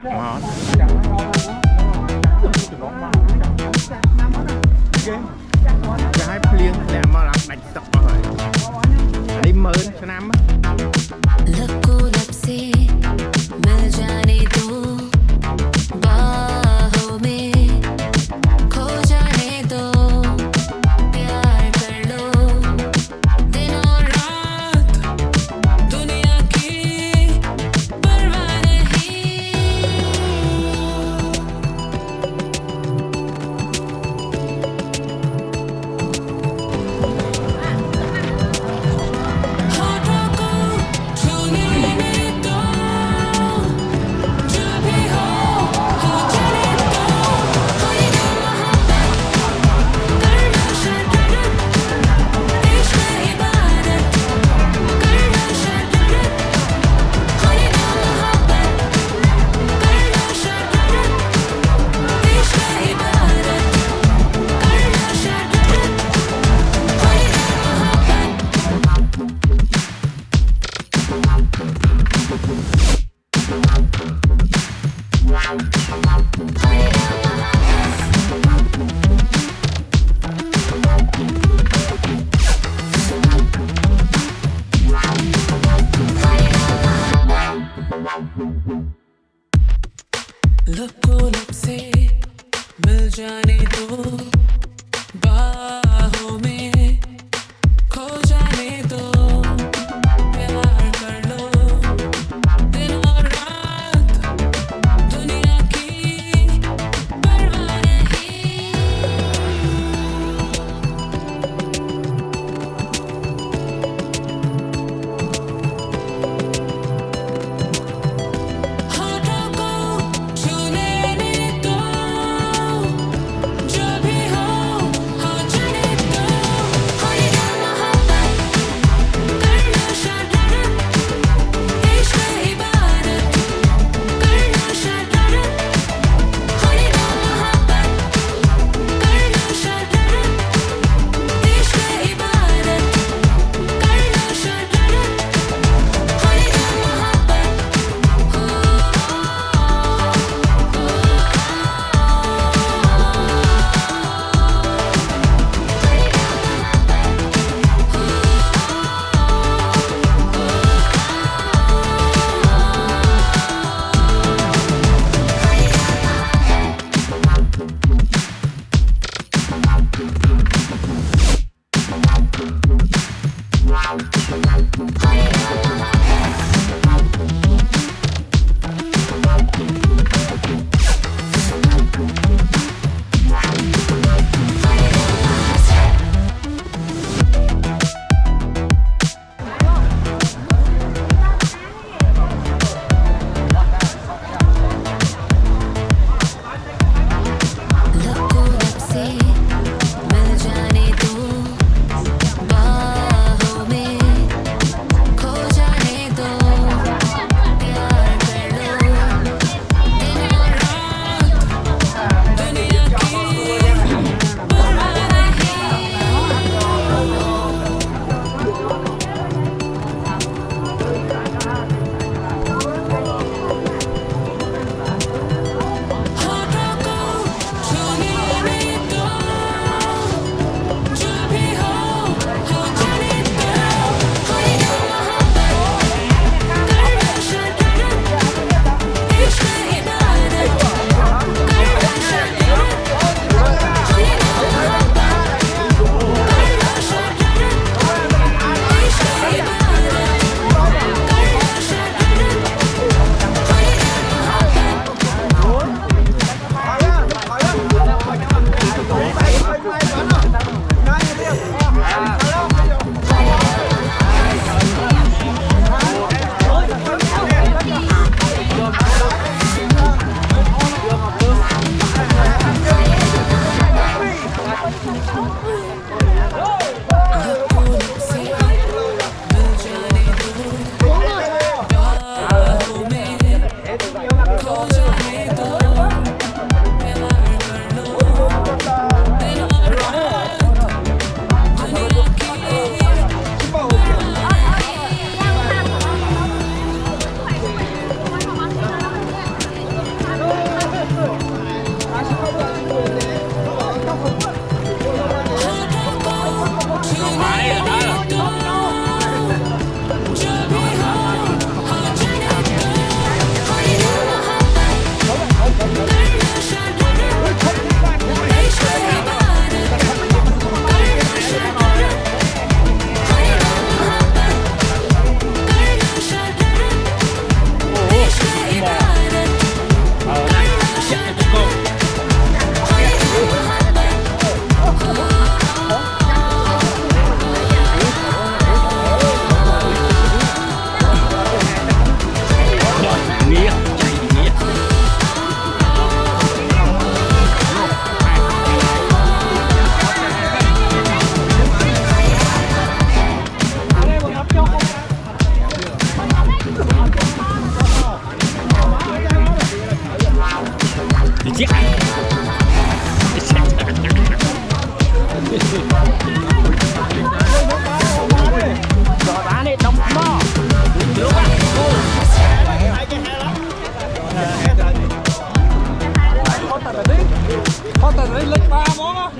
ngon. Cái plieng để mà làm bánh tật rồi. Đi mớn cho năm á. लको लब से मिल जाने दो बाहों में खो जाने दो प्यार कर लो दिन और रात दुनिया की परवाह नहीं होठों को छूने दो जो भी हो जाने दो कोई ना मोहब्बत कर लो शरारत इश्क इबादत कर लो शरारत कोई ना मोहब्बत कर लो शरारत इश्क इबादत कर लो शरारत कोई ना मोहब्बत लको लब से मिल जाने दो बाहों में खो जाने दो प्यार कर लो दिन और रात दुनिया की परवाह नहीं होठों को छूने दो जो भी हो जाने Rồi bán đi đóng mò. Đúng ạ. Có tờ đấy lên 3 món á.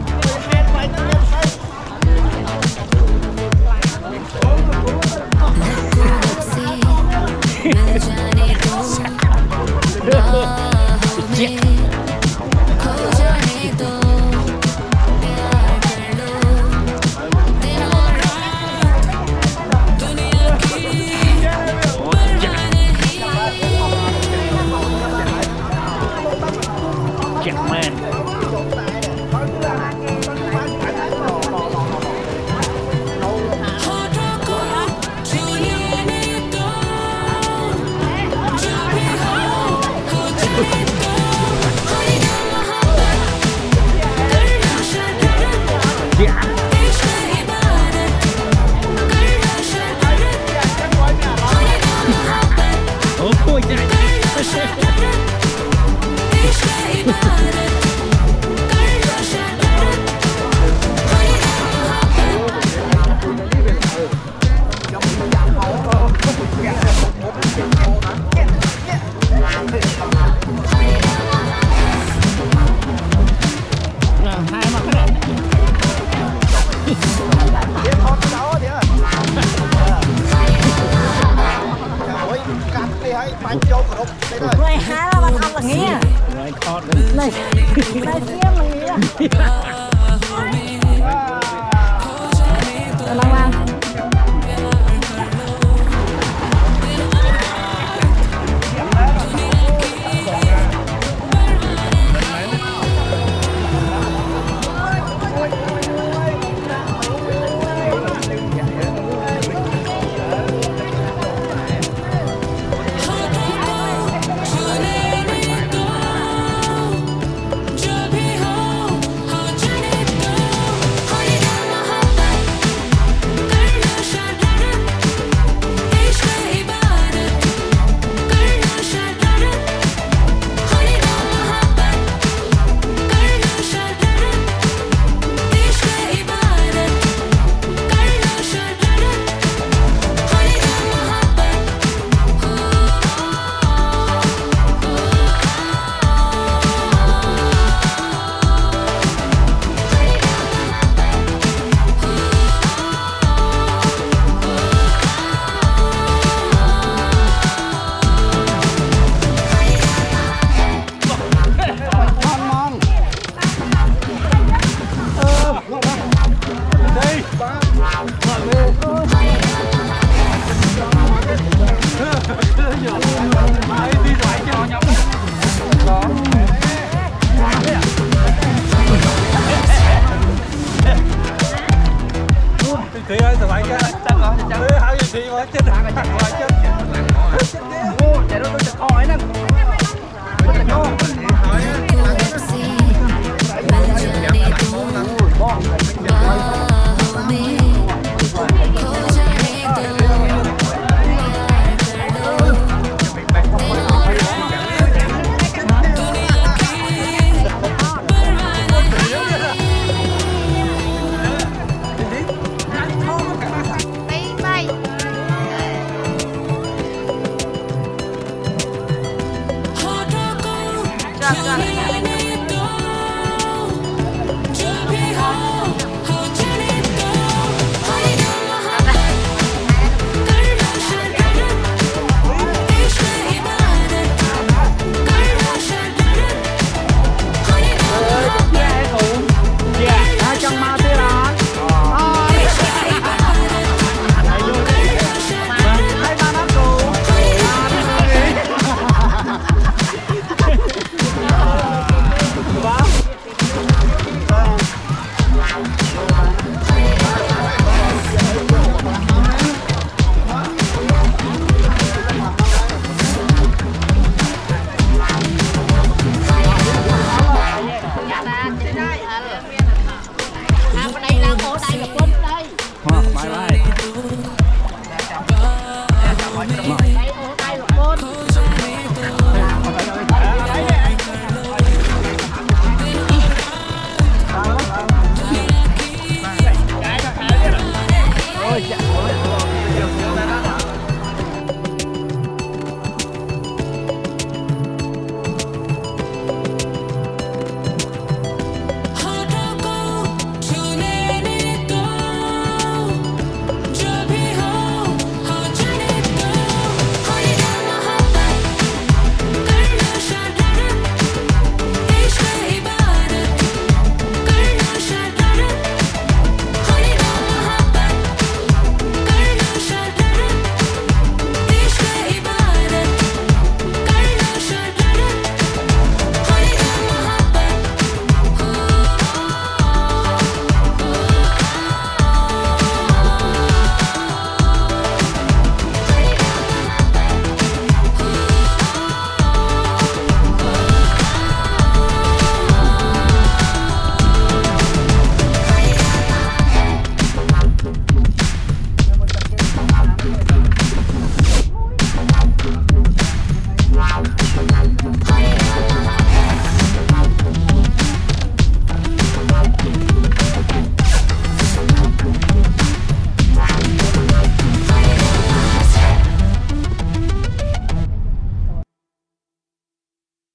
Này há là bạn ăn là nghe. Này này xiêm là nghe. Lang lang. Thì ơi, tụi bạn cái chân rồi, chân hao gì thì mà chết hàng chân rồi chết. Ô, chạy đâu tôi chặt hỏi nè. Tôi chặt co. Được rồi.